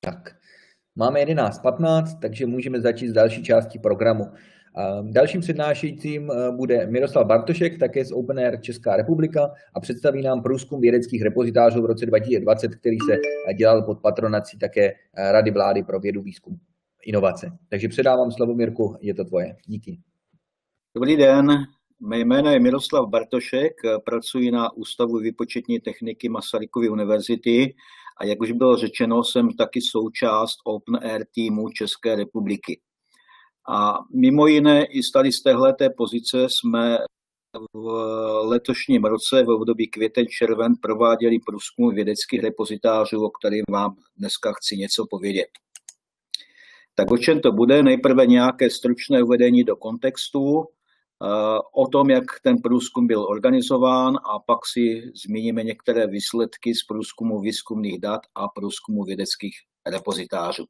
Tak, máme 11:15, takže můžeme začít s další částí programu. Dalším přednášejícím bude Miroslav Bartošek, také z Open Air Česká republika, a představí nám průzkum vědeckých repozitářů v roce 2020, který se dělal pod patronací také Rady vlády pro vědu, výzkum, inovace. Takže předávám slovo, Mirku, je to tvoje. Díky. Dobrý den, mé jméno je Miroslav Bartošek, pracuji na Ústavu výpočetní techniky Masarykovy univerzity a jak už bylo řečeno, jsem taky součást Open Air týmu České republiky. A mimo jiné i tady z téhleté pozice jsme v letošním roce v období květen-červen prováděli průzkum vědeckých repozitářů, o kterým vám dneska chci něco povědět. Tak o čem to bude? Nejprve nějaké stručné uvedení do kontextu, o tom, jak ten průzkum byl organizován, a pak si zmíníme některé výsledky z průzkumu výzkumných dat a průzkumu vědeckých repozitářů.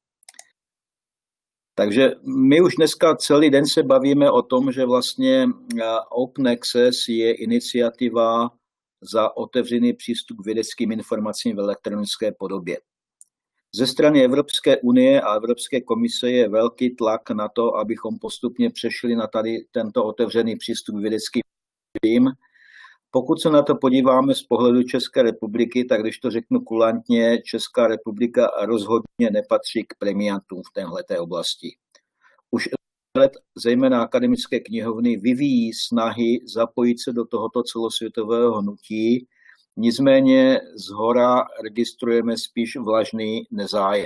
Takže my už dneska celý den se bavíme o tom, že vlastně Open Access je iniciativa za otevřený přístup k vědeckým informacím v elektronické podobě. Ze strany Evropské unie a Evropské komise je velký tlak na to, abychom postupně přešli na tady tento otevřený přístup k vědeckým informacím. Pokud se na to podíváme z pohledu České republiky, tak když to řeknu kulantně, Česká republika rozhodně nepatří k premiantům v téhleté oblasti. Už let zejména akademické knihovny vyvíjí snahy zapojit se do tohoto celosvětového hnutí, nicméně zhora registrujeme spíš vlažný nezájem.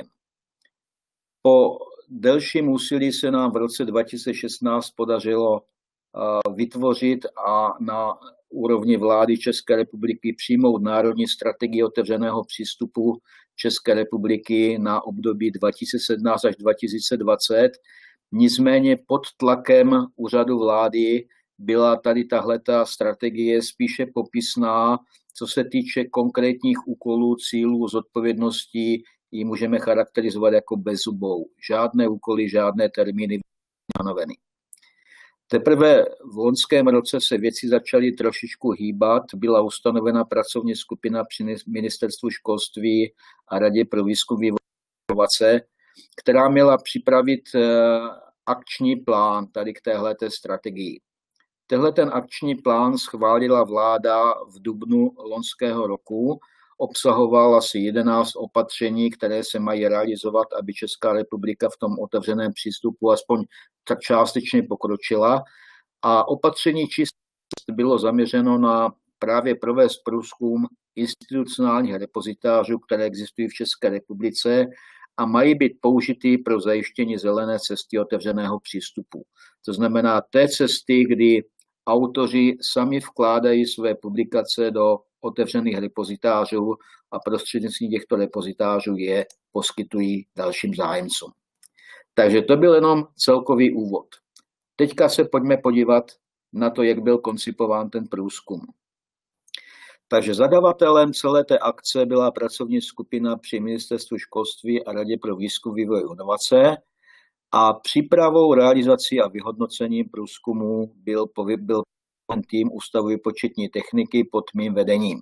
Po delším úsilí se nám v roce 2016 podařilo vytvořit a na úrovni vlády České republiky přijmout národní strategii otevřeného přístupu České republiky na období 2017 až 2020. Nicméně pod tlakem úřadu vlády byla tady tahleta strategie spíše popisná, co se týče konkrétních úkolů, cílů, zodpovědností, ji můžeme charakterizovat jako bezzubou. Žádné úkoly, žádné termíny stanoveny. Teprve v loňském roce se věci začaly trošičku hýbat, byla ustanovena pracovní skupina při Ministerstvu školství a Radě pro výzkum, vývoj a inovace, která měla připravit akční plán tady k téhleté strategii. Tehle ten akční plán schválila vláda v dubnu loňského roku, obsahoval asi 11 opatření, které se mají realizovat, aby Česká republika v tom otevřeném přístupu aspoň tak částečně pokročila. A opatření číslo bylo zaměřeno na právě provést průzkum institucionálních repozitářů, které existují v České republice a mají být použity pro zajištění zelené cesty otevřeného přístupu. To znamená té cesty, kdy autoři sami vkládají své publikace do otevřených repozitářů a prostřednictvím těchto repozitářů je poskytují dalším zájemcům. Takže to byl jenom celkový úvod. Teďka se pojďme podívat na to, jak byl koncipován ten průzkum. Takže zadavatelem celé té akce byla pracovní skupina při Ministerstvu školství a Radě pro výzkum, vývoj a inovace a přípravou, realizací a vyhodnocením průzkumu byl tým Ústavu výpočetní techniky pod mým vedením.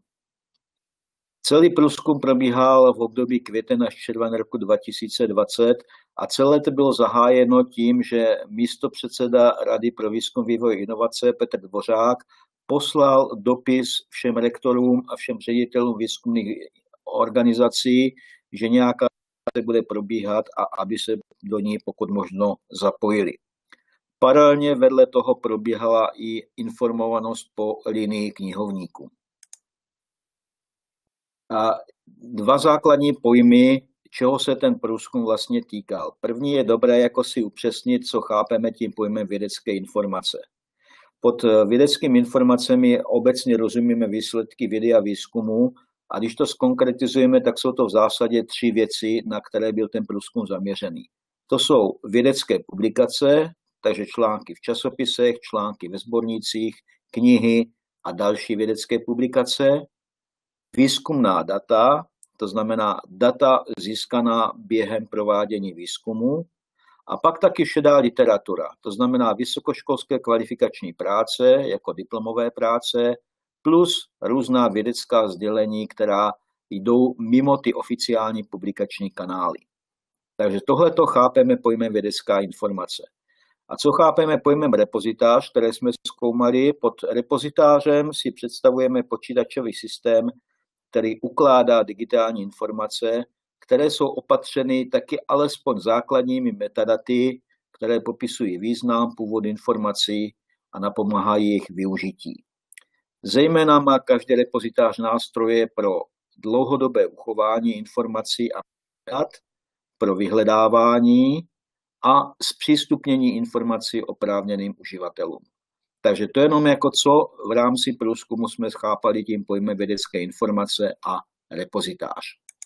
Celý průzkum probíhal v období květen až červen roku 2020 a celé to bylo zahájeno tím, že místopředseda Rady pro výzkum, vývoj a inovace Petr Dvořák poslal dopis všem rektorům a všem ředitelům výzkumných organizací, že nějaká se bude probíhat a aby se do ní pokud možno zapojili. Paralelně vedle toho probíhala i informovanost po linii knihovníků. A dva základní pojmy, čeho se ten průzkum vlastně týkal. První je dobré jako si upřesnit, co chápeme tím pojmem vědecké informace. Pod vědeckými informacemi obecně rozumíme výsledky vědy a výzkumu a když to zkonkretizujeme, tak jsou to v zásadě tři věci, na které byl ten průzkum zaměřený. To jsou vědecké publikace, takže články v časopisech, články ve sbornících, knihy a další vědecké publikace, výzkumná data, to znamená data získaná během provádění výzkumu, a pak taky šedá literatura, to znamená vysokoškolské kvalifikační práce, jako diplomové práce, plus různá vědecká sdělení, která jdou mimo ty oficiální publikační kanály. Takže tohleto chápeme pojmem vědecká informace. A co chápeme pojmem repozitář, které jsme zkoumali? Pod repozitářem si představujeme počítačový systém, který ukládá digitální informace, které jsou opatřeny taky alespoň základními metadaty, které popisují význam, původ informací a napomáhají jejich využití. Zejména má každý repozitář nástroje pro dlouhodobé uchování informací a dat, pro vyhledávání a zpřístupnění informací oprávněným uživatelům. Takže to jenom jako co v rámci průzkumu jsme chápali tím pojmem vědecké informace a repozitář.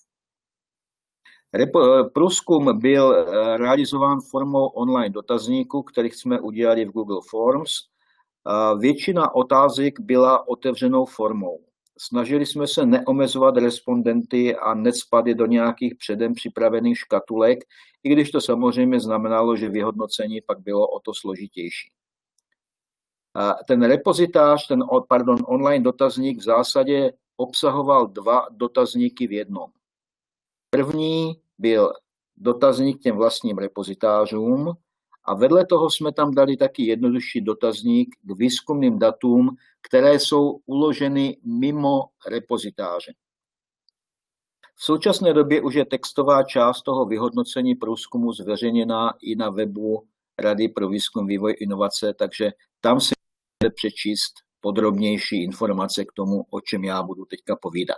Průzkum byl realizován formou online dotazníku, který jsme udělali v Google Forms. Většina otázek byla otevřenou formou. Snažili jsme se neomezovat respondenty a necpat je do nějakých předem připravených škatulek, i když to samozřejmě znamenalo, že vyhodnocení pak bylo o to složitější. Ten repozitář, online dotazník v zásadě obsahoval 2 dotazníky v jednom. První byl dotazník těm vlastním repozitářům a vedle toho jsme tam dali taky jednodušší dotazník k výzkumným datům, které jsou uloženy mimo repozitáře. V současné době už je textová část toho vyhodnocení průzkumu zveřejněná i na webu Rady pro výzkum, vývoj, inovace, takže tam si můžete přečíst podrobnější informace k tomu, o čem já budu teďka povídat.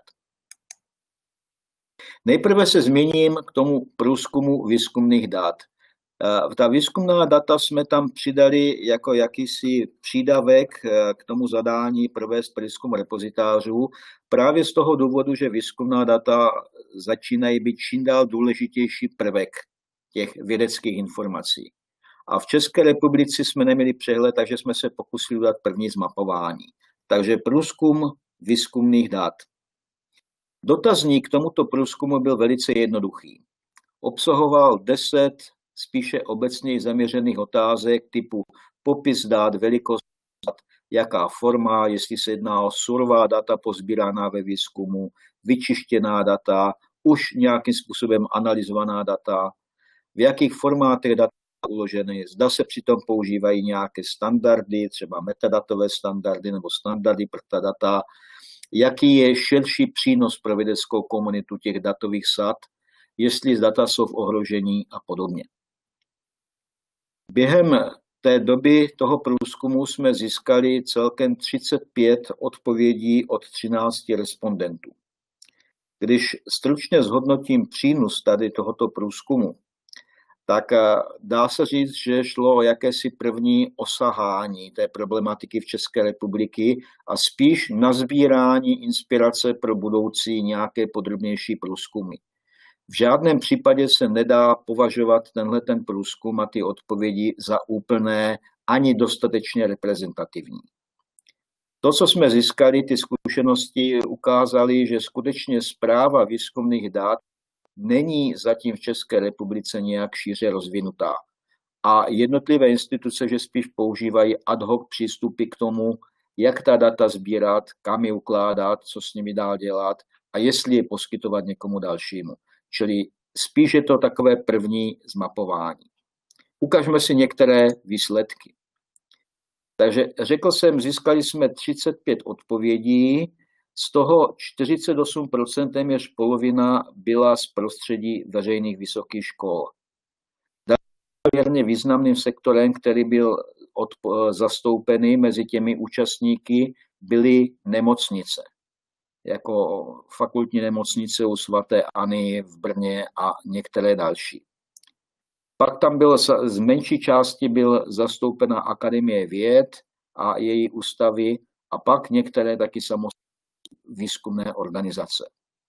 Nejprve se zmíním k tomu průzkumu výzkumných dat. Ta výzkumná data jsme tam přidali jako jakýsi přídavek k tomu zadání provést průzkum repozitářů právě z toho důvodu, že výzkumná data začínají být čím dál důležitější prvek těch vědeckých informací. A v České republice jsme neměli přehled, takže jsme se pokusili udělat první zmapování. Takže průzkum výzkumných dat. Dotazník k tomuto průzkumu byl velice jednoduchý. Obsahoval 10 spíše obecně zaměřených otázek typu popis dat, velikost dat, jaká forma, jestli se jedná o surová data pozbíraná ve výzkumu, vyčištěná data, už nějakým způsobem analyzovaná data, v jakých formátech data uloženy, zda se přitom používají nějaké standardy, třeba metadatové standardy nebo standardy pro ta data, jaký je širší přínos pro vědeckou komunitu těch datových sad, jestli data jsou v ohrožení a podobně. Během té doby toho průzkumu jsme získali celkem 35 odpovědí od 13 respondentů. Když stručně zhodnotím přínos tady tohoto průzkumu, tak dá se říct, že šlo o jakési první osahání té problematiky v České republiky a spíš nazbírání inspirace pro budoucí nějaké podrobnější průzkumy. V žádném případě se nedá považovat ten průzkum a ty odpovědi za úplné ani dostatečně reprezentativní. To, co jsme získali, ty zkušenosti ukázaly, že skutečně správa výzkumných dat není zatím v České republice nějak šíře rozvinutá. A jednotlivé instituce, že spíš používají ad hoc přístupy k tomu, jak ta data sbírat, kam je ukládat, co s nimi dál dělat a jestli je poskytovat někomu dalšímu. Čili spíš je to takové první zmapování. Ukažme si některé výsledky. Takže řekl jsem, získali jsme 35 odpovědí, z toho 48%, téměř polovina, byla z prostředí veřejných vysokých škol. Dalším významným sektorem, který byl zastoupený mezi těmi účastníky, byly nemocnice. Jako fakultní nemocnice u svaté Anny v Brně a některé další. Pak tam byl z menší části byl zastoupena Akademie věd a její ústavy a pak některé taky samostatné výzkumné organizace.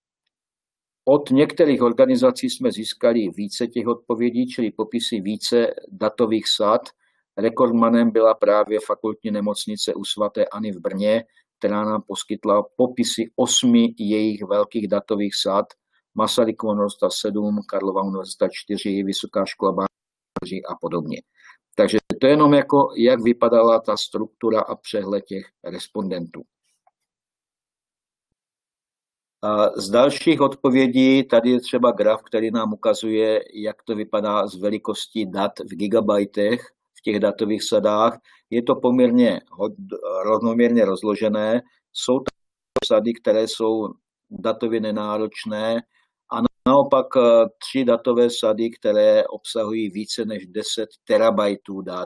Od některých organizací jsme získali více těch odpovědí, čili popisy více datových sad. Rekordmanem byla právě fakultní nemocnice u svaté Anny v Brně, která nám poskytla popisy 8 jejich velkých datových sad, Masarykova univerzita 7, Karlova univerzita 4, Vysoká škola bakalářů a podobně. Takže to je jenom jako, jak vypadala ta struktura a přehled těch respondentů. Z dalších odpovědí tady je třeba graf, který nám ukazuje, jak to vypadá s velikostí dat v gigabajtech v těch datových sadách. Je to poměrně rovnoměrně rozložené. Jsou tam sady, které jsou datově nenáročné a naopak 3 datové sady, které obsahují více než 10 terabajtů dat.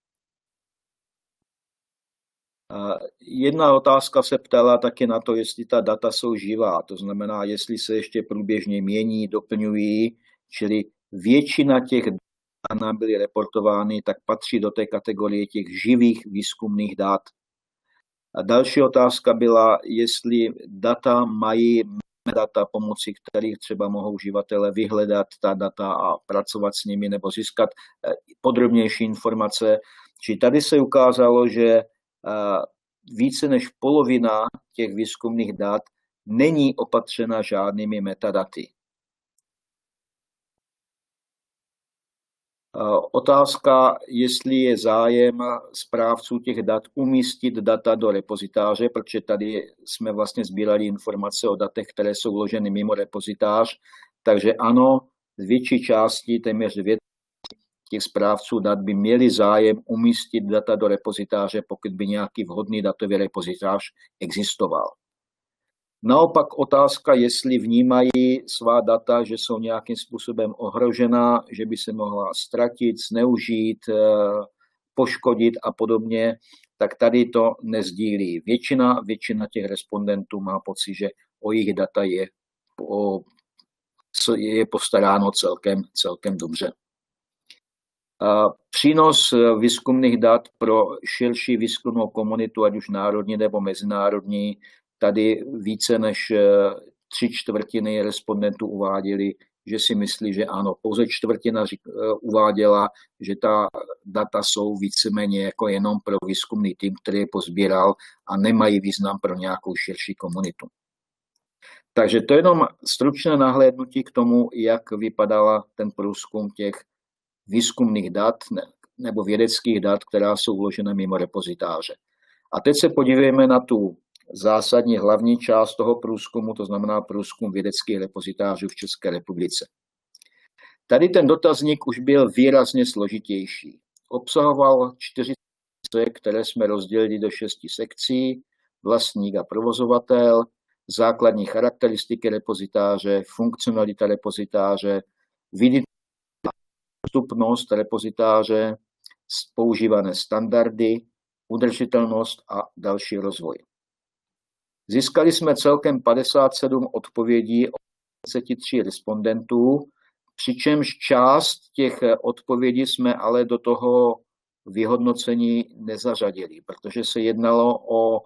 Jedna otázka se ptala taky na to, jestli ta data jsou živá, to znamená, jestli se ještě průběžně mění, doplňují, čili většina těch dat nám byly reportovány, tak patří do té kategorie těch živých výzkumných dat. A další otázka byla, jestli data mají metadata, pomocí kterých třeba mohou uživatelé vyhledat ta data a pracovat s nimi nebo získat podrobnější informace. Či tady se ukázalo, že více než polovina těch výzkumných dat není opatřena žádnými metadaty. Otázka, jestli je zájem správců těch dat umístit data do repozitáře, protože tady jsme vlastně sbírali informace o datech, které jsou vloženy mimo repozitář. Takže ano, z větší části, téměř 2 těch správců dat by měli zájem umístit data do repozitáře, pokud by nějaký vhodný datový repozitář existoval. Naopak otázka, jestli vnímají svá data, že jsou nějakým způsobem ohrožena, že by se mohla ztratit, zneužít, poškodit a podobně, tak tady to nezdílí. Většina těch respondentů má pocit, že o jejich data je postaráno celkem dobře. Přínos výzkumných dat pro širší výzkumnou komunitu, ať už národní nebo mezinárodní, tady více než 3/4 respondentů uváděli, že si myslí, že ano. Pouze 1/4 uváděla, že ta data jsou víceméně jako jenom pro výzkumný tým, který je pozbíral a nemají význam pro nějakou širší komunitu. Takže to je jenom stručné nahlédnutí k tomu, jak vypadala ten průzkum těch výzkumných dat nebo vědeckých dat, která jsou vložena mimo repozitáře. A teď se podívejme na tu zásadní hlavní část toho průzkumu, to znamená průzkum vědeckých repozitářů v České republice. Tady ten dotazník už byl výrazně složitější. Obsahoval 4 sekce, které jsme rozdělili do 6 sekcí: vlastník a provozovatel, základní charakteristiky repozitáře, funkcionalita repozitáře, dostupnost repozitáře, používané standardy, udržitelnost a další rozvoj. Získali jsme celkem 57 odpovědí od 33 respondentů, přičemž část těch odpovědí jsme ale do toho vyhodnocení nezařadili, protože se jednalo o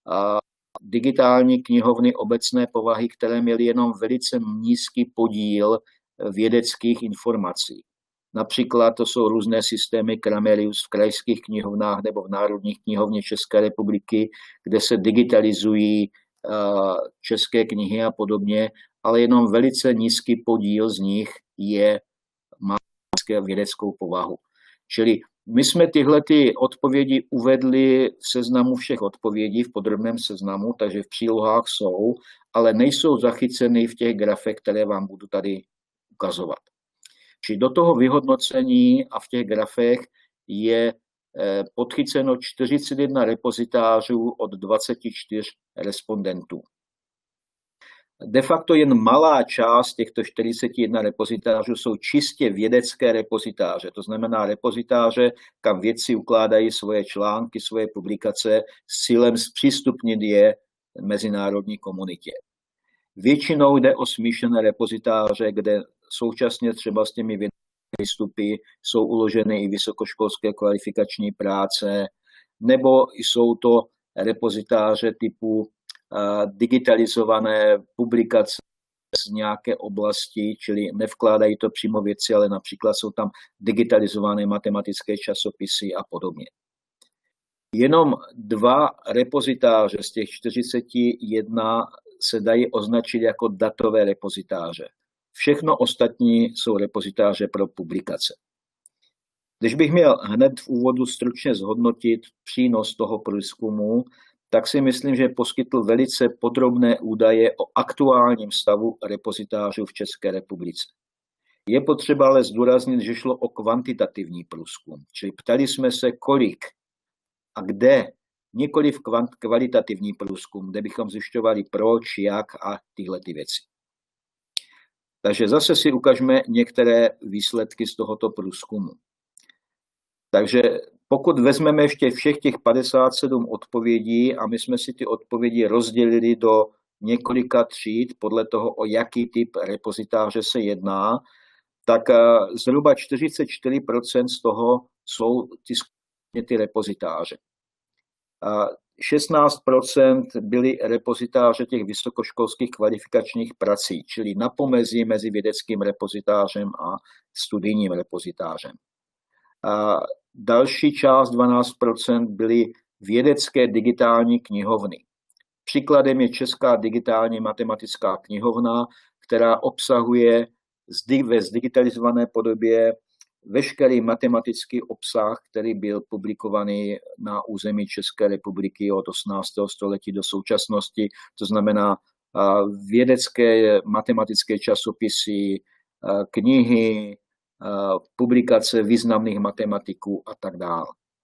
digitální knihovny obecné povahy, které měly jenom velice nízký podíl vědeckých informací. Například to jsou různé systémy Cramerius v krajských knihovnách nebo v Národních knihovně České republiky, kde se digitalizují české knihy a podobně, ale jenom velice nízký podíl z nich má vědeckou povahu. Čili my jsme tyhle odpovědi uvedli v seznamu všech odpovědí, v podrobném seznamu, takže v přílohách jsou, ale nejsou zachyceny v těch grafech, které vám budu tady ukazovat. Čili do toho vyhodnocení a v těch grafech je podchyceno 41 repozitářů od 24 respondentů. De facto jen malá část těchto 41 repozitářů jsou čistě vědecké repozitáře, to znamená repozitáře, kam vědci ukládají svoje články, svoje publikace s cílem zpřístupnit je mezinárodní komunitě. Většinou jde o smíšené repozitáře, kde současně třeba s těmi vědeckými výstupy jsou uloženy i vysokoškolské kvalifikační práce, nebo jsou to repozitáře typu digitalizované publikace z nějaké oblasti, čili nevkládají to přímo vědci, ale například jsou tam digitalizované matematické časopisy a podobně. Jenom 2 repozitáře z těch 41 se dají označit jako datové repozitáře. Všechno ostatní jsou repozitáře pro publikace. Když bych měl hned v úvodu stručně zhodnotit přínos toho průzkumu, tak si myslím, že poskytl velice podrobné údaje o aktuálním stavu repozitářů v České republice. Je potřeba ale zdůraznit, že šlo o kvantitativní průzkum, čili ptali jsme se, kolik a kde, nikoli v kvalitativní průzkum, kde bychom zjišťovali proč, jak a tyhle ty věci. Takže zase si ukážeme některé výsledky z tohoto průzkumu. Takže pokud vezmeme ještě všech těch 57 odpovědí a my jsme si ty odpovědi rozdělili do několika tříd podle toho, o jaký typ repozitáře se jedná, tak zhruba 44% z toho jsou ty repozitáře. 16% byly repozitáře těch vysokoškolských kvalifikačních prací, čili na pomezí mezi vědeckým repozitářem a studijním repozitářem. Další část, 12%, byly vědecké digitální knihovny. Příkladem je Česká digitální matematická knihovna, která obsahuje ve zdigitalizované podobě veškerý matematický obsah, který byl publikovaný na území České republiky od 18. století do současnosti, to znamená vědecké matematické časopisy, knihy, publikace významných matematiků a tak dále.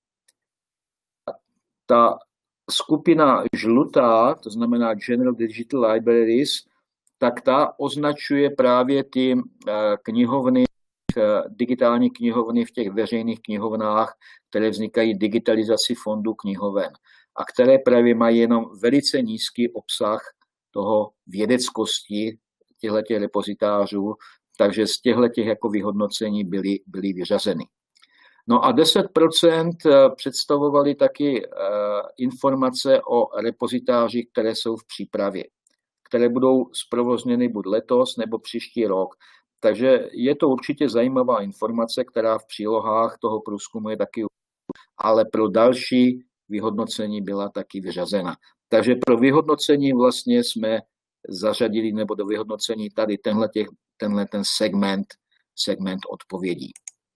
Ta skupina žlutá, to znamená General Digital Libraries, tak ta označuje právě ty knihovny, digitální knihovny v těch veřejných knihovnách, které vznikají digitalizací fondů knihoven a které právě mají jenom velice nízký obsah toho vědeckosti těchto repozitářů, takže z těchto jako vyhodnocení byly vyřazeny. No a 10% představovaly taky informace o repozitářích, které jsou v přípravě, které budou zprovozněny buď letos nebo příští rok. Takže je to určitě zajímavá informace, která v přílohách toho průzkumu je taky, ale pro další vyhodnocení byla taky vyřazena. Takže pro vyhodnocení vlastně jsme zařadili, nebo do vyhodnocení tady tenhle segment odpovědí.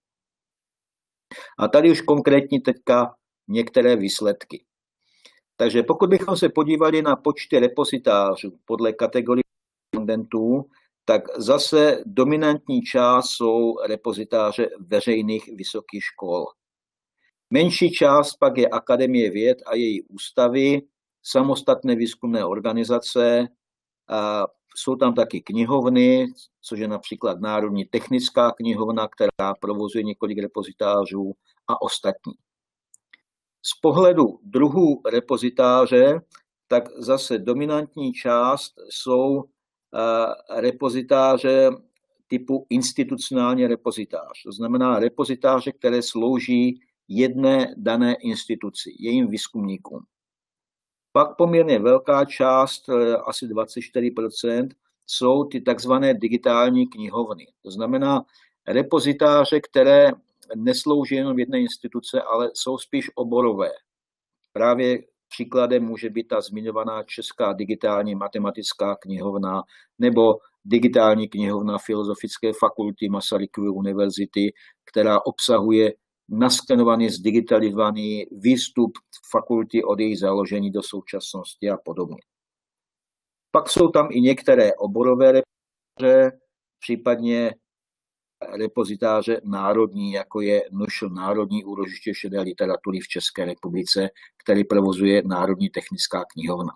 A tady už konkrétně teďka některé výsledky. Takže pokud bychom se podívali na počty repozitářů podle kategorie respondentů, tak zase dominantní část jsou repozitáře veřejných vysokých škol. Menší část pak je Akademie věd a její ústavy, samostatné výzkumné organizace, a jsou tam taky knihovny, což je například Národní technická knihovna, která provozuje několik repozitářů a ostatní. Z pohledu druhů repozitáře, tak zase dominantní část jsou repozitáře typu institucionální repozitář. To znamená repozitáře, které slouží jedné dané instituci, jejím výzkumníkům. Pak poměrně velká část, asi 24%, jsou ty takzvané digitální knihovny. To znamená repozitáře, které neslouží jenom jedné instituce, ale jsou spíš oborové. Právě příkladem může být ta zmiňovaná Česká digitální matematická knihovna nebo digitální knihovna Filozofické fakulty Masarykovy univerzity, která obsahuje naskenovaný, zdigitalizovaný výstup fakulty od jejich založení do současnosti a podobně. Pak jsou tam i některé oborové repozitáře, případně repozitáře národní, jako je NUŠL, Národní úložiště šedé literatury v České republice, který provozuje Národní technická knihovna.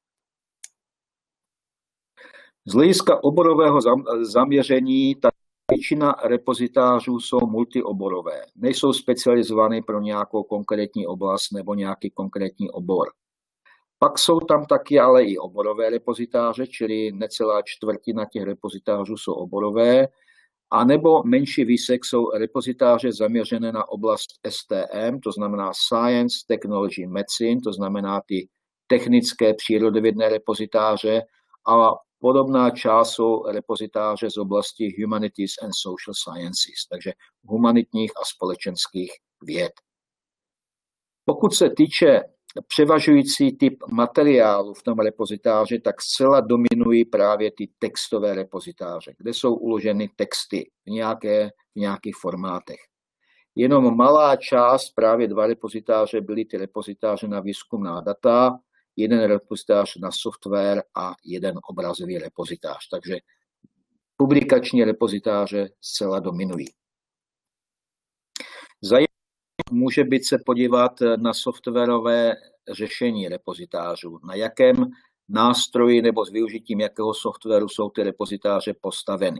Z hlediska oborového zaměření ta většina repozitářů jsou multioborové, nejsou specializované pro nějakou konkrétní oblast nebo nějaký konkrétní obor. Pak jsou tam taky ale i oborové repozitáře, čili necelá čtvrtina těch repozitářů jsou oborové, a nebo menší výsek jsou repozitáře zaměřené na oblast STM, to znamená Science, Technology, Medicine, to znamená ty technické přírodovědné repozitáře, a podobná část jsou repozitáře z oblasti Humanities and Social Sciences, takže humanitních a společenských věd. Pokud se týče převažující typ materiálu v tom repozitáři, tak zcela dominují právě ty textové repozitáře, kde jsou uloženy texty v nějakých formátech. Jenom malá část, právě 2 repozitáře, byly ty repozitáře na výzkumná data, jeden repozitář na software a jeden obrazový repozitář. Takže publikační repozitáře zcela dominují. Zajímavé může být se podívat na softwarové řešení repozitářů, na jakém nástroji nebo s využitím jakého softwaru jsou ty repozitáře postaveny.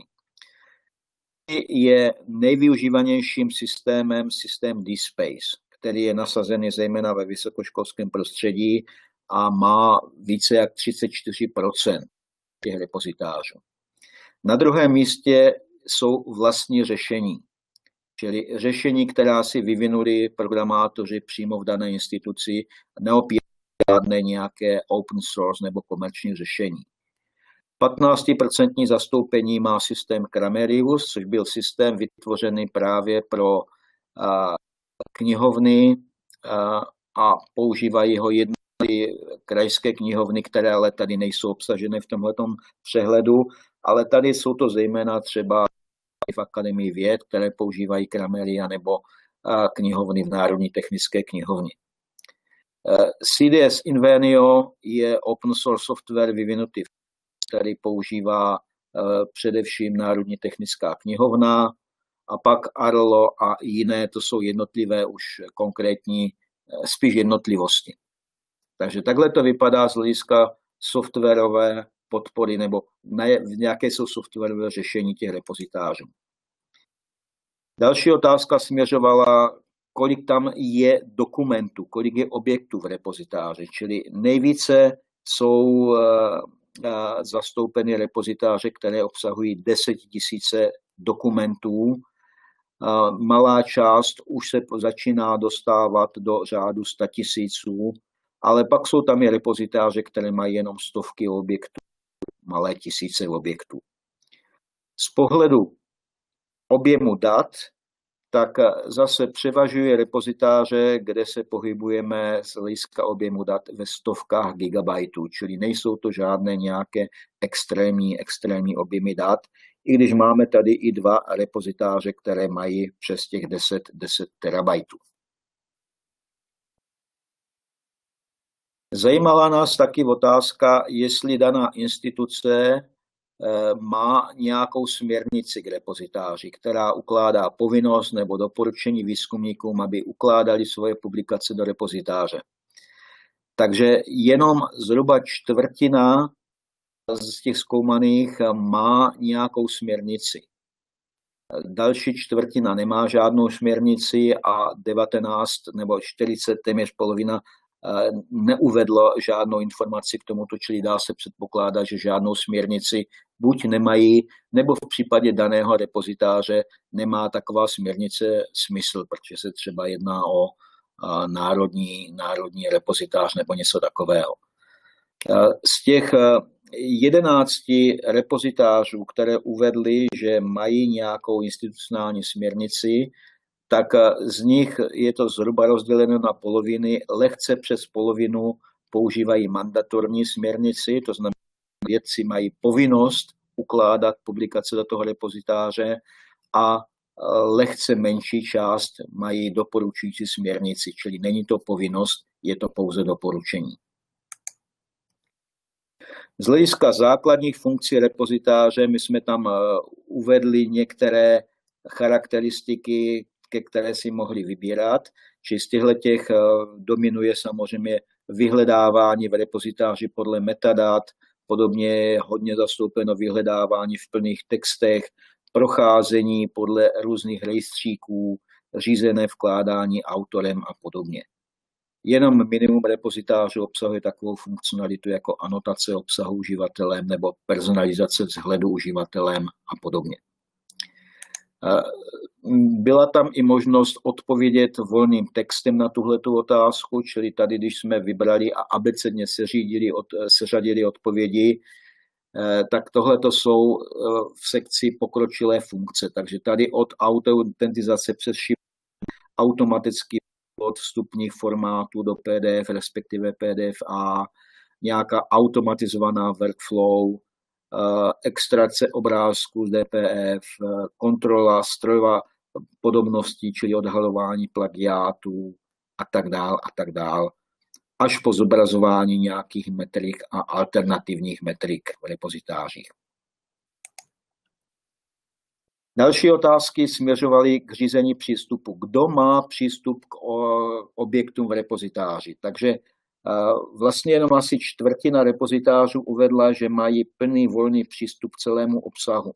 Je nejvyužívanějším systémem systém DSpace, který je nasazený zejména ve vysokoškolském prostředí a má více jak 34% těch repozitářů. Na druhém místě jsou vlastní řešení, čili řešení, která si vyvinuli programátoři přímo v dané instituci, neopírají žádné nějaké open source nebo komerční řešení. 15% zastoupení má systém Cramerius, což byl systém vytvořený právě pro knihovny a používají ho jedny krajské knihovny, které ale tady nejsou obsažené v tomhletom přehledu, ale tady jsou to zejména třeba v Akademii věd, které používají Crameria, nebo knihovny v Národní technické knihovně. CDS Invenio je open source software vyvinutý, který používá především Národní technická knihovna, a pak Arlo a jiné, to jsou jednotlivé už konkrétní, spíš jednotlivosti. Takže takhle to vypadá z hlediska softwarové podpory, nebo nějaké jsou softwarové řešení těch repozitářů. Další otázka směřovala, kolik tam je dokumentů, kolik je objektů v repozitáři, čili nejvíce jsou zastoupeny repozitáře, které obsahují 10 000 dokumentů. Malá část už se začíná dostávat do řádu 100 000, ale pak jsou tam i repozitáře, které mají jenom stovky objektů, malé tisíce objektů. Z pohledu objemu dat, tak zase převažuje repozitáře, kde se pohybujeme z hlediska objemu dat ve stovkách gigabajtů, čili nejsou to žádné nějaké extrémní objemy dat, i když máme tady i dva repozitáře, které mají přes těch 10 terabajtů. Zajímala nás taky otázka, jestli daná instituce má nějakou směrnici k repozitáři, která ukládá povinnost nebo doporučení výzkumníkům, aby ukládali svoje publikace do repozitáře. Takže jenom zhruba čtvrtina z těch zkoumaných má nějakou směrnici. Další čtvrtina nemá žádnou směrnici a 19 nebo 40, téměř polovina, neuvedlo žádnou informaci k tomuto, čili dá se předpokládat, že žádnou směrnici buď nemají, nebo v případě daného repozitáře nemá taková směrnice smysl, protože se třeba jedná o národní repozitář nebo něco takového. Z těch 11 repozitářů, které uvedly, že mají nějakou institucionální směrnici, tak z nich je to zhruba rozděleno na poloviny. Lehce přes polovinu používají mandatorní směrnici, to znamená, že vědci mají povinnost ukládat publikace do toho repozitáře a lehce menší část mají doporučující směrnici, čili není to povinnost, je to pouze doporučení. Z hlediska základních funkcí repozitáře my jsme tam uvedli některé charakteristiky, ke které si mohli vybírat. Či z těchto dominuje samozřejmě vyhledávání v repozitáři podle metadat, podobně je hodně zastoupeno vyhledávání v plných textech, procházení podle různých rejstříků, řízené vkládání autorem a podobně. Jenom minimum repozitářů obsahuje takovou funkcionalitu jako anotace obsahu uživatelem nebo personalizace vzhledu uživatelem a podobně. Byla tam i možnost odpovědět volným textem na tuhletu otázku, čili tady, když jsme vybrali a abecedně seřadili odpovědi, tak tohleto jsou v sekci pokročilé funkce. Takže tady od autentizace přes automaticky od vstupních formátů do PDF, respektive PDF-A, nějaká automatizovaná workflow, extrakce obrázků z DPF, kontrola strojová podobností, čili odhalování plagiátů a tak dál a tak dál. až po zobrazování nějakých metrik a alternativních metrik v repozitářích. Další otázky směřovaly k řízení přístupu. Kdo má přístup k objektům v repozitáři? Takže vlastně jenom asi čtvrtina repozitářů uvedla, že mají plný volný přístup k celému obsahu.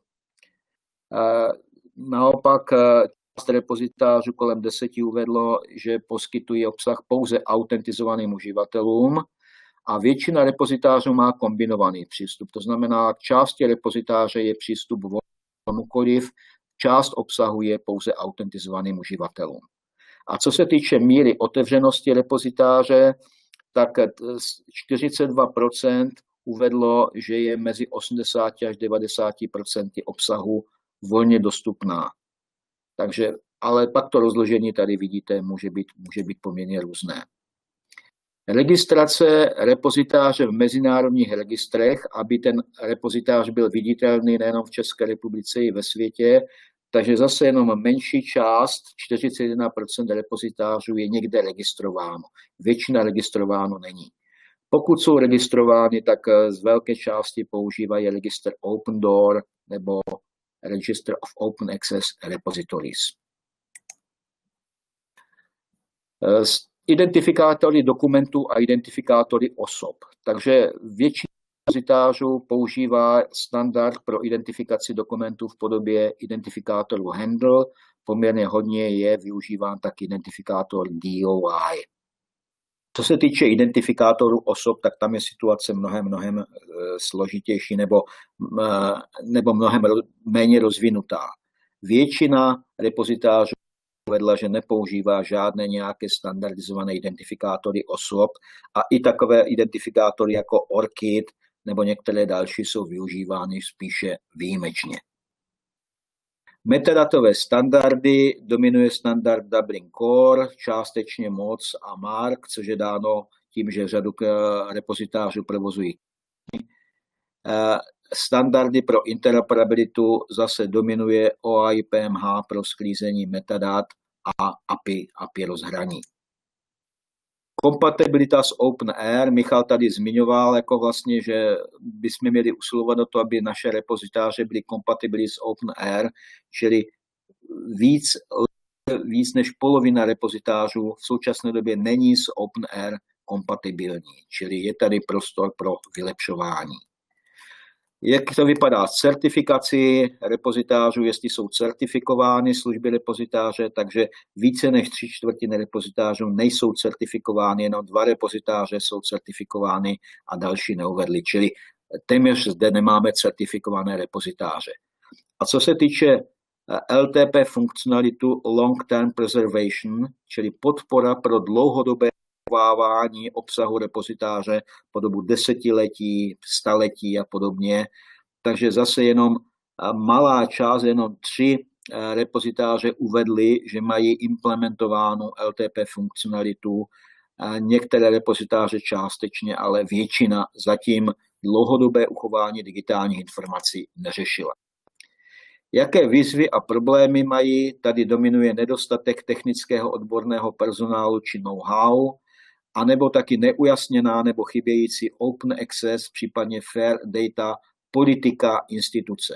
Naopak část repozitářů kolem 10 uvedlo, že poskytují obsah pouze autentizovaným uživatelům a většina repozitářů má kombinovaný přístup. To znamená, k části repozitáře je přístup komukoliv, část obsahu je pouze autentizovaným uživatelům. A co se týče míry otevřenosti repozitáře, tak 42% uvedlo, že je mezi 80 až 90% obsahu volně dostupná. Takže, ale pak to rozložení tady vidíte, může být poměrně různé. Registrace repozitáře v mezinárodních registrech, aby ten repozitář byl viditelný nejenom v České republice i ve světě, takže zase jenom menší část, 41% repozitářů je někde registrováno. Většina registrováno není. Pokud jsou registrovány, tak z velké části používají registr Open Door nebo Register of Open Access Repositories. Identifikátory dokumentů a identifikátory osob. Takže většina repozitářů používá standard pro identifikaci dokumentů v podobě identifikátoru handle. Poměrně hodně je využíván tak identifikátor DOI. Co se týče identifikátoru osob, tak tam je situace mnohem složitější nebo mnohem méně rozvinutá. Většina repozitářů uvedla, že nepoužívá žádné nějaké standardizované identifikátory osob a i takové identifikátory jako ORCID nebo některé další jsou využívány spíše výjimečně. Metadatové standardy dominuje standard Dublin Core, částečně MOC a MARC, což je dáno tím, že řadu repozitářů provozují. Standardy pro interoperabilitu zase dominuje OAI PMH pro sklízení metadat a API rozhraní. Kompatibilita s OpenAIR, Michal tady zmiňoval, jako vlastně, že bychom měli usilovat o to, aby naše repozitáře byly kompatibilní s OpenAIR, čili víc než polovina repozitářů v současné době není s OpenAIR kompatibilní, čili je tady prostor pro vylepšování. Jak to vypadá s certifikací repozitářů, jestli jsou certifikovány služby repozitáře, takže více než 3/4 repozitářů nejsou certifikovány, jenom 2 repozitáře jsou certifikovány a další neuvedly, čili téměř zde nemáme certifikované repozitáře. A co se týče LTP funkcionalitu Long Term Preservation, čili podpora pro dlouhodobé uchovávání obsahu repozitáře po dobu desetiletí, staletí a podobně. Takže zase jenom malá část, jenom 3 repozitáře uvedly, že mají implementovánu LTP funkcionalitu. Některé repozitáře částečně, ale většina zatím dlouhodobé uchování digitálních informací neřešila. Jaké výzvy a problémy mají? Tady dominuje nedostatek technického odborného personálu či know-how, anebo taky neujasněná nebo chybějící open access, případně fair data politika instituce.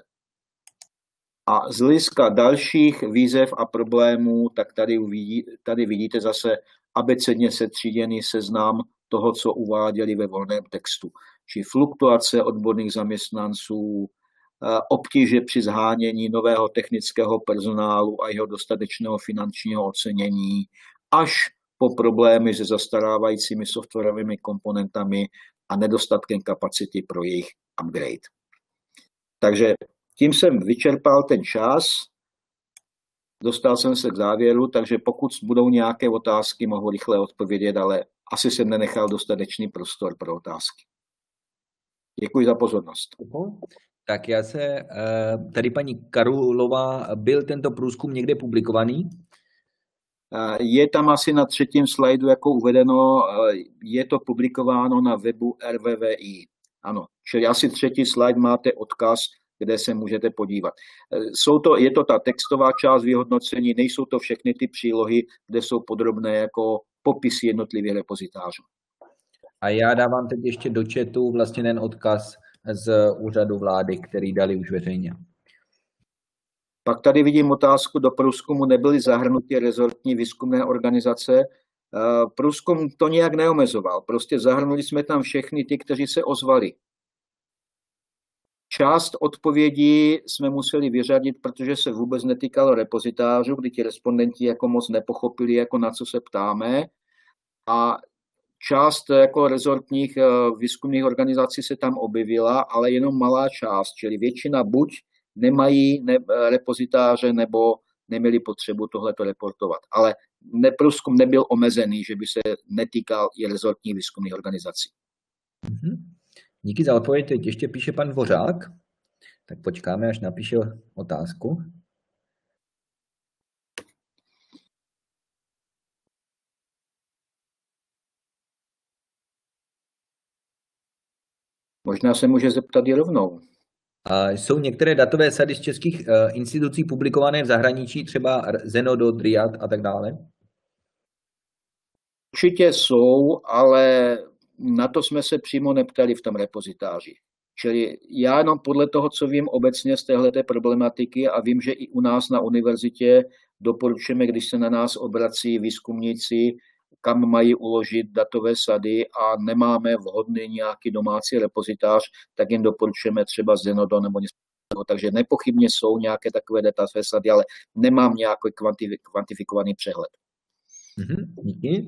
A z hlediska dalších výzev a problémů, tak tady vidíte zase abecedně setříděný seznam toho, co uváděli ve volném textu. Či fluktuace odborných zaměstnanců, obtíže při zhánění nového technického personálu a jeho dostatečného finančního ocenění, až po problémy se zastarávajícími softwarovými komponentami a nedostatkem kapacity pro jejich upgrade. Takže tím jsem vyčerpal ten čas, dostal jsem se k závěru, takže pokud budou nějaké otázky, mohu rychle odpovědět, ale asi jsem nenechal dostatečný prostor pro otázky. Děkuji za pozornost. Tak já se, tady paní Karulová, byl tento průzkum někde publikovaný? Je tam asi na 3. slajdu jako uvedeno, je to publikováno na webu RVVI. Ano, čili asi 3. slide máte odkaz, kde se můžete podívat. Je to ta textová část vyhodnocení, nejsou to všechny ty přílohy, kde jsou podrobné jako popisy jednotlivých repozitářů. A já dávám teď ještě do chatu vlastně ten odkaz z úřadu vlády, který dali už veřejně. Pak tady vidím otázku, do průzkumu nebyly zahrnuty rezortní výzkumné organizace. Průzkum to nijak neomezoval, prostě zahrnuli jsme tam všechny ty, kteří se ozvali. Část odpovědí jsme museli vyřadit, protože se vůbec netýkalo repozitářů, kdy ti respondenti jako moc nepochopili, jako na co se ptáme. A část jako rezortních výzkumných organizací se tam objevila, ale jenom malá část, čili většina buď nemají repozitáře nebo neměli potřebu tohleto reportovat. Ale průzkum nebyl omezený, že by se netýkal i rezortních výzkumných organizací. Díky za odpověď. Teď ještě píše pan Dvořák. Tak počkáme, až napíše otázku. Možná se může zeptat i rovnou. Jsou některé datové sady z českých institucí publikované v zahraničí, třeba Zenodo, Driad a tak dále? Určitě jsou, ale na to jsme se přímo neptali v tom repozitáři. Čili já jenom podle toho, co vím obecně z téhleté problematiky a vím, že i u nás na univerzitě doporučujeme, když se na nás obrací výzkumníci, kam mají uložit datové sady a nemáme vhodný nějaký domácí repozitář, tak jim doporučujeme třeba Zenodo nebo něco. Takže nepochybně jsou nějaké takové datové sady, ale nemám nějaký kvantifikovaný přehled. Díky.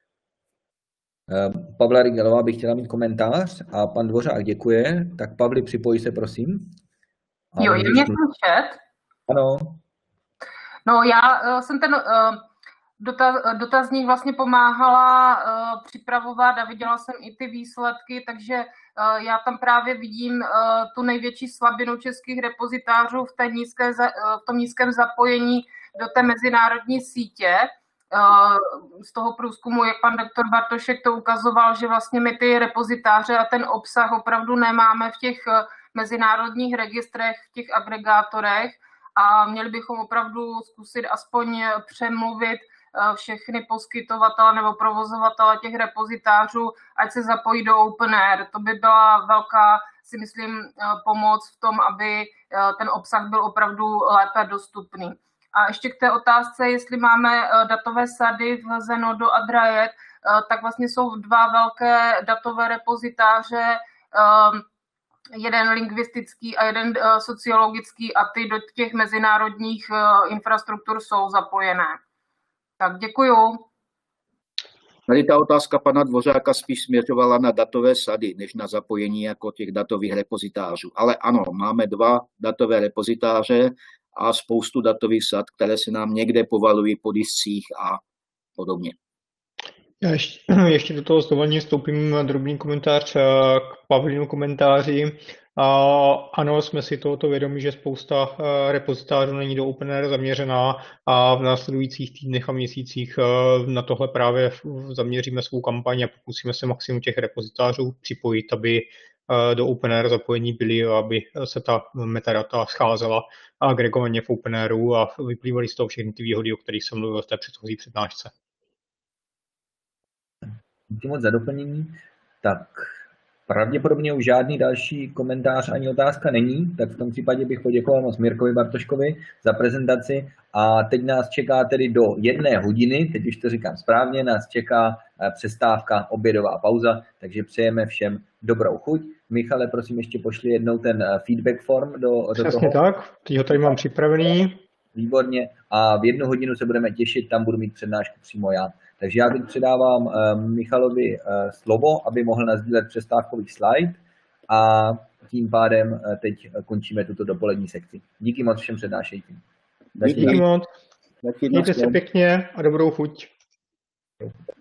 Pavla Rigelová by chtěla mít komentář a pan Dvořák děkuje. Tak Pavli, připojí se, prosím. Jo, je mě slyšet? Ano. No, já jsem ten dotazník vlastně pomáhala připravovat a viděla jsem i ty výsledky, takže já tam právě vidím tu největší slabinu českých repozitářů v tom nízkém zapojení do té mezinárodní sítě. Z toho průzkumu, jak pan doktor Bartošek to ukazoval, že vlastně my ty repozitáře a ten obsah opravdu nemáme v těch mezinárodních registrech, v těch agregátorech a měli bychom opravdu zkusit aspoň přemluvit všechny poskytovatele nebo provozovatele těch repozitářů, ať se zapojí do OpenAIRE. To by byla velká, si myslím, pomoc v tom, aby ten obsah byl opravdu lépe dostupný. A ještě k té otázce, jestli máme datové sady v Zenodo a Driad, tak vlastně jsou dva velké datové repozitáře, jeden lingvistický a jeden sociologický a ty do těch mezinárodních infrastruktur jsou zapojené. Tak děkuju. Tady ta otázka pana Dvořáka spíš směřovala na datové sady, než na zapojení jako těch datových repozitářů. Ale ano, máme dva datové repozitáře a spoustu datových sad, které se nám někde povalují po discích a podobně. Já ještě do toho dovolení vstoupím drobný komentář k Pavlinu komentáři. Ano, jsme si tohoto vědomí, že spousta repozitářů není do OpenAIRE zaměřená a v následujících týdnech a měsících na tohle právě zaměříme svou kampaň a pokusíme se maximum těch repozitářů připojit, aby do OpenAIRE zapojení byly a aby se ta metadata scházela agregovaně v OpenAIRu a vyplývaly z toho všechny ty výhody, o kterých jsem mluvil v té předchozí přednášce. Díky moc za doplnění. Tak pravděpodobně už žádný další komentář ani otázka není, tak v tom případě bych poděkoval moc Mirkovi Bartoškovi za prezentaci a teď nás čeká tedy do 1 hodiny, teď už to říkám správně, nás čeká přestávka, obědová pauza, takže přejeme všem dobrou chuť. Michale, prosím, ještě pošli jednou ten feedback form do Přesně toho. tak, teď ho tady mám připravený. Výborně a v 1 hodinu se budeme těšit, tam budu mít přednášku přímo já. Takže já teď předávám Michalovi slovo, aby mohl nasdílet přestávkový slide a tím pádem teď končíme tuto dopolední sekci. Díky moc všem přednášejícím. Díky moc. Mějte se pěkně a dobrou chuť.